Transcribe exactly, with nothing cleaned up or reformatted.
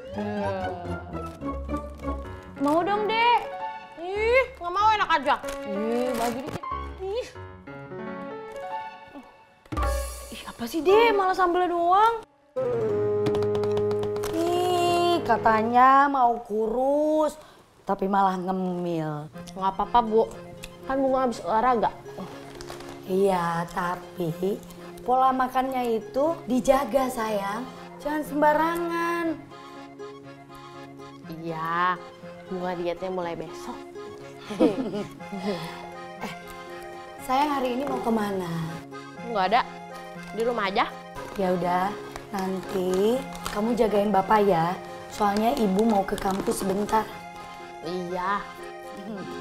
Mau dong, Dek. Ih, nggak mau, enak aja. Ih, bagi dikit. Ih. Ih, apa sih, Dek? Malah sambelnya doang. Ih, katanya mau kurus, tapi malah ngemil. Nggak apa-apa, Bu. Kan Bunga habis olahraga. Iya, tapi pola makannya itu dijaga, sayang. Jangan sembarangan. Iya, Bunga dietnya mulai besok. eh, sayang hari ini mau kemana? Nggak ada, di rumah aja. Ya udah, nanti kamu jagain bapak ya. Soalnya ibu mau ke kampus sebentar. Iya.